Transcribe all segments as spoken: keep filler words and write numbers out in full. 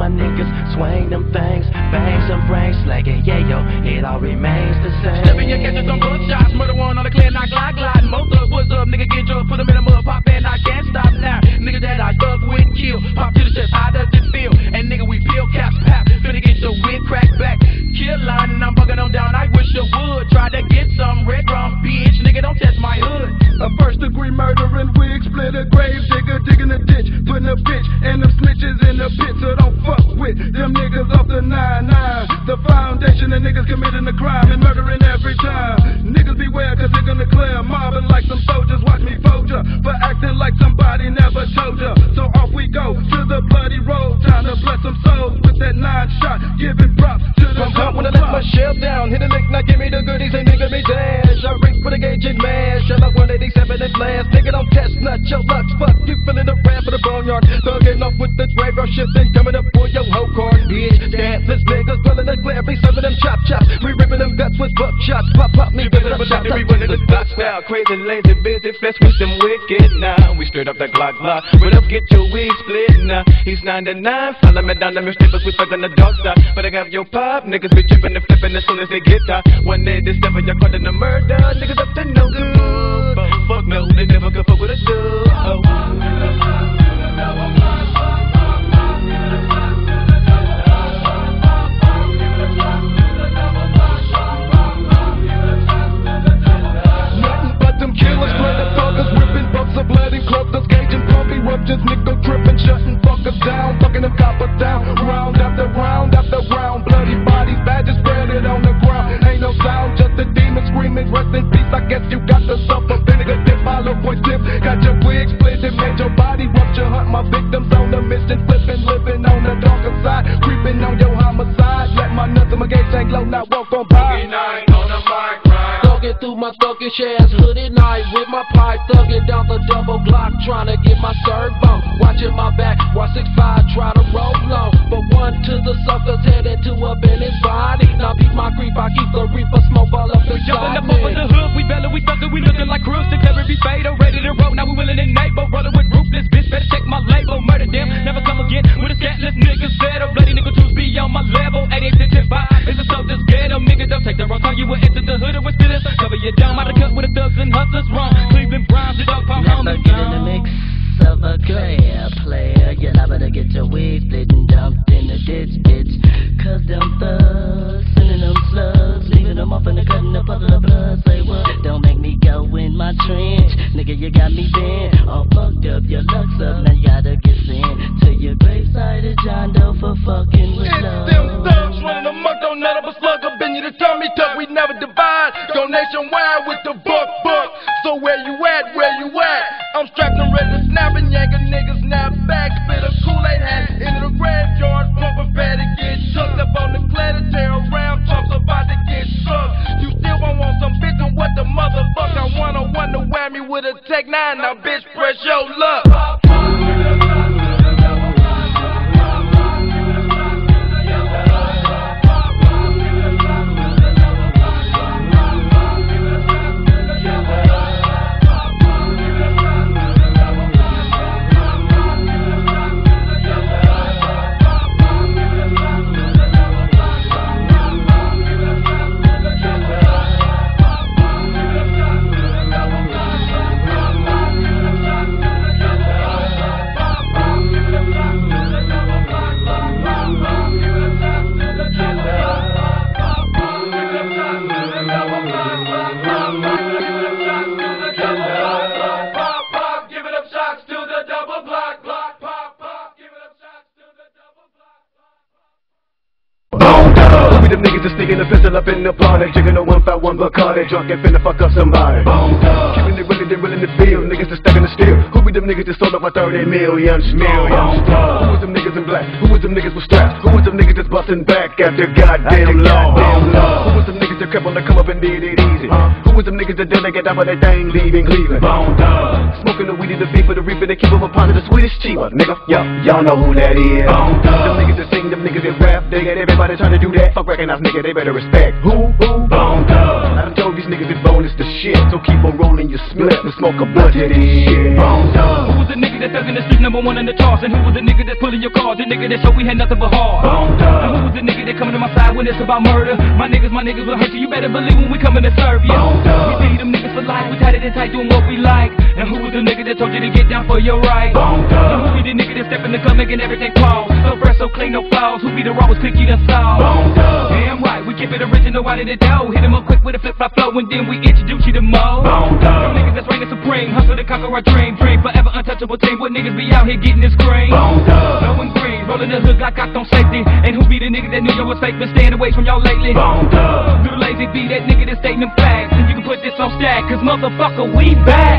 my niggas swing them things, bang some brains, like it, yeah, yo, it all remains the same. Stepping your catches on good shots, murder one on the clear, knock, glide, glide. Most of what's up, nigga, get drunk, put them in the mud, pop, and I can't stop now. Niggas that I thug with, kill, pop to the chest, how does it feel? And nigga, we peel caps, pap, finna get your wig cracked back. Kill line, and I'm bugging on down, I wish you would. Try to get some red rum, bitch, nigga, don't test my hood. A first degree murdering wig, split a grave digger, digging a ditch, putting a bitch and them snitches in the pit, so don't fuck with them niggas off the nine nine. The foundation of niggas committing a crime and murdering every time. Niggas beware cause they're gonna clear, mobbing like some soldiers, watch me fold ya, for acting like somebody never told ya. So off we go to the bloody road, time to bless some souls with that nine shot, giving props to the I'm when I let my shell down, hit a lick, now give me the goodies, ain't nigga me dash. I ring for the gauge and mash, shell up one eighty-seven and blast. Nigga don't test nut, your lucks, fuck you feeling the rap for the boneyard. Thugging off with the graveyard shit, then coming up for your whole card, bitch. Danceless niggas, dwelling the glare, be serving them chop chops. We ripping them guts with buckshots, pop pop me, give it up a shot. We running the dots now, crazy, lazy, busy, flesh with them wicked now. We straight up the Glock Glock, run up, get your wig split now. He's ninety-nine, follow me down, them strippers, we fucking the dog side. But I got your pop, niggas be tripping and flipping as soon as they get out. one eighty-seven, you're caught in the murder, niggas up to no good. But fuck no, they never could fuck with a dub. Oh. Just nickel tripping, shutting fuckers down, fucking them coppers down, round after round after round, bloody bodies, badges spreaded on the ground, ain't no sound, just a demon screaming, rest in peace, I guess you got the suffer, vinegar dip, hollow point tip, got your wig split, made your body rupture, hunt my victims on the mission, flipping, living on the darker side, creeping on your homicide, let my nuts in my gauge ain't low, not walk on by. Through my thuggish ass hooded night with my pipe, thugging down the double block, trying to get my serve on. Watching my back, while six five try to roll on, but one to the suckers headed to up in his body. Now beat my creep, I keep the reaper smoke all up inside me. Jumping up over the hood, we bellow, we thuggin', we looking like crews, declare every fatal, ready to roll. Now we willing and able, rolling with ruthless bitch, better check my label, murder them, never come again with a scatless nigga settle, bloody nigga tools be on my level, eighty-eight to ten five, it's a soldiers ghetto, nigga don't take the wrong time, you will enter the hood and we're still in. Cover your down, out of cut with the thugs and hustlers wrong. Cleveland Browns, the dog pop on the Let's get in the mix of a clear player. You're liable to get your wig split and dumped in the ditch, bitch. Cause them thugs, sending them slugs, leaving them off in the cut and the puddle of blood. Say what? Don't make me go in my trench. Nigga, you got me bent, all fucked up, your luck's up. Now you gotta get sent to your graveside of John Doe for fucking with love. It's them thugs running amok, don't none of a slug up in you to tummy tuck, we never divide. Go nationwide with the buck buck. So where you at, where you at? I'm strapped and ready to snap and yank a nigga snap back. Spit a Kool-Aid hat into the graveyard, pump prepare to get chucked up on the clay to tear around, chumps about to get struck. You still won't want some bitch and what the motherfucker I wanna one to whammy with a tech nine. Now bitch, press your luck. Them niggas just sneaking a pistol up in the party, jigging a one five one Bacardi, drunk and finna fuck up somebody. Keeping it really, they really in the field, niggas just stacking the steel. Who be them niggas that sold up my thirty million millions? Who was them niggas in black? Who was them niggas with straps? Who was them niggas that's busting back after goddamn law? Who was them niggas that crept on the come up and did it easy? Who was them niggas that did they get down with that thing leaving Cleveland? Smoking the weed, the beef for the reaper, they keep them a pound of the sweetest cheaper, nigga. Yo, y'all know who that is. Them niggas that sing, them niggas that rap, they got everybody trying to do that. Fuck recognize nigga, they better respect. Who? Who? Bone Thugs. I done told you these niggas is bonus the shit. So keep on rolling your split and smoke a blunt to this shit. Who was the nigga that's thugging the street, number one in the charts? And who was the nigga that's pulling your cars? The nigga that showed we had nothing but heart. And who was the nigga that coming to my side when it's about murder? My niggas, my niggas will hurt you. You better believe when we coming to serve you. We beat them niggas for life. We tied it in tight doing what we like. And who was the nigga that told you to get down for your right? And who be the nigga that step in the club making everything pause? So fresh, so clean, no flaws. Who be the rawest click you done saw? Damn right, we keep it original out of the dough. Hit him up quick with a flip flop flow and then we introduce you to Mo. Them niggas that's reigning supreme, hustle to conquer our dream. Dream forever untouchable team. What niggas be out here getting this green? Blowing green, rolling the hood like I on safety. And who be the nigga that knew you was fake been staying away from y'all lately? Little lazy be that nigga that's stating them facts. And you can put this on stack, cause motherfucker we back.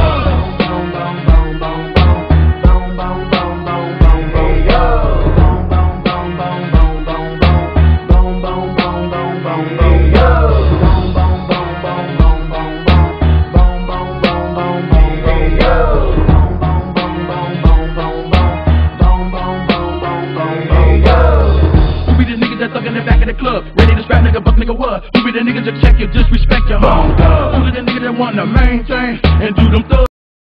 Ready to scrap nigga, buck nigga what? Who be the nigga to check you, disrespect your home? Who be the nigga that want the main thing and do them thugs?